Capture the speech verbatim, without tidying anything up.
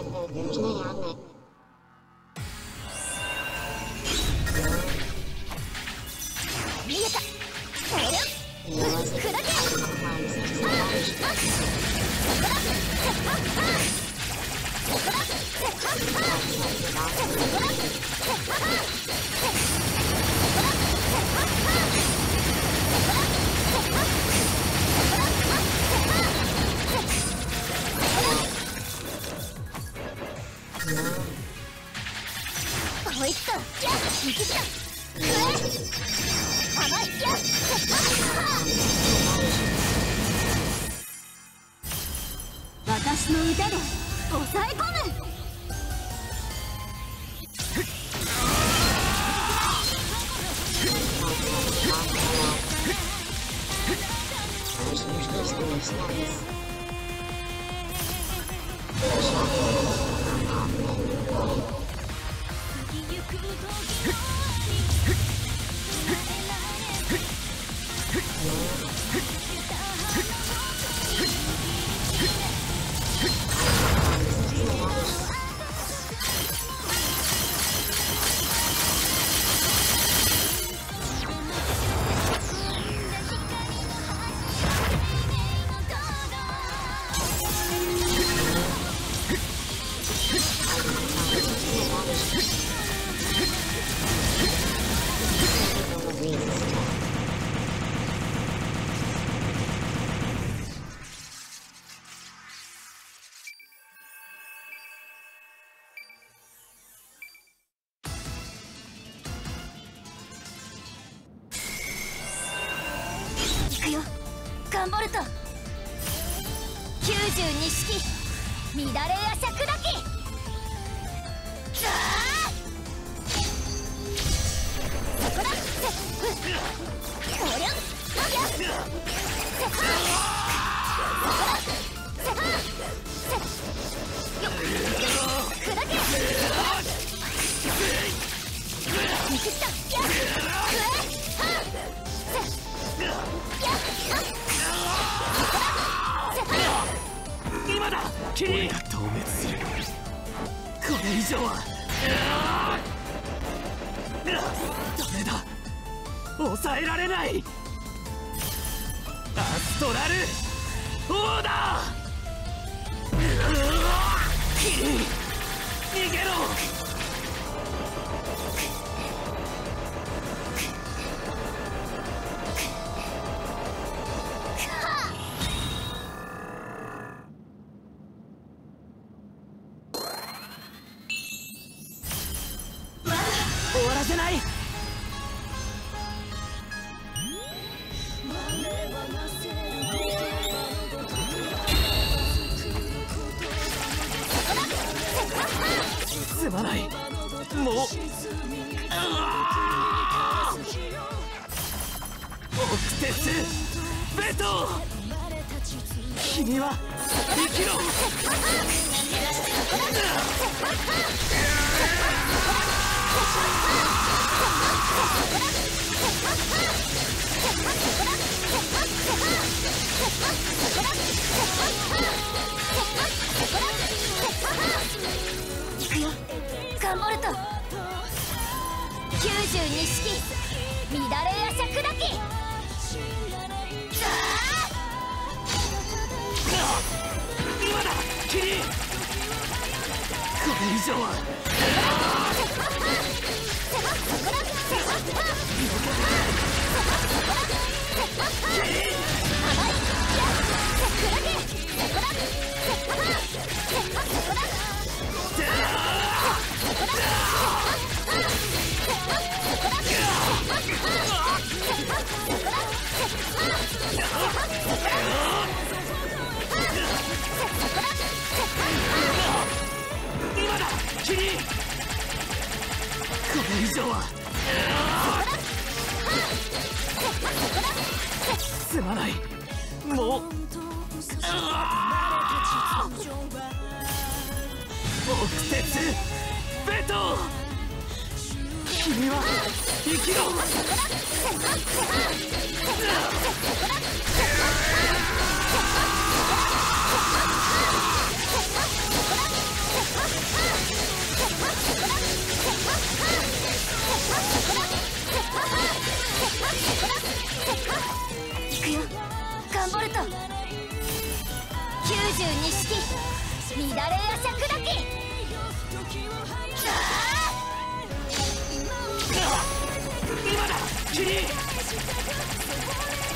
私の腕で抑え込む。ガンボルトきゅうじゅうに式乱れ夜叉砕き。ザーそこだ。こりゃそこだ。砕け。見切った。やっ今だキリンが透滅する。これ以上はダメだ、抑えられない。アストラルオーダー。キリン逃げろ。終わらせない。すまない。もうオクテスベト、君は生きろ。 行くよガンボルト。きゅうじゅうに式乱れ夜叉砕き。 今だキリン。これ以上は今だキリン。これ以上はすまない。もうオクテスベト、君は生きろ。 ガンボルトきゅうじゅうに式乱れやしゃ砕き。 今だキリン。